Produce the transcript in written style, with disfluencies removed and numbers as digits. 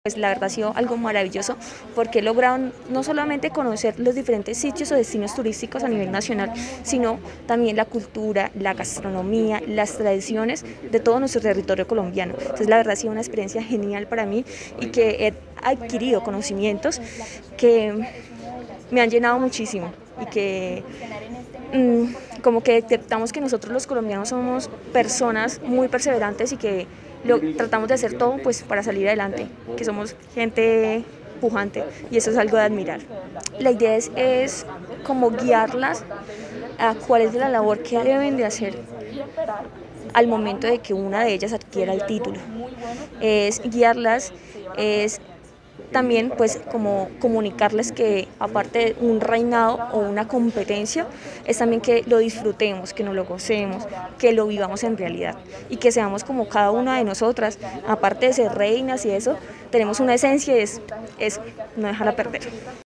Pues la verdad ha sido algo maravilloso porque he logrado no solamente conocer los diferentes sitios o destinos turísticos a nivel nacional, sino también la cultura, la gastronomía, las tradiciones de todo nuestro territorio colombiano. Entonces la verdad ha sido una experiencia genial para mí y que he adquirido conocimientos que me han llenado muchísimo y que como que detectamos que nosotros los colombianos somos personas muy perseverantes y que tratamos de hacer todo pues para salir adelante, que somos gente pujante y eso es algo de admirar. La idea es como guiarlas a cuál es la labor que deben de hacer al momento de que una de ellas adquiera el título. Es guiarlas, es también pues como comunicarles que aparte de un reinado o una competencia, es también que lo disfrutemos, que nos lo gocemos, que lo vivamos en realidad y que seamos como cada una de nosotras, aparte de ser reinas y eso, tenemos una esencia y es no dejarla perder.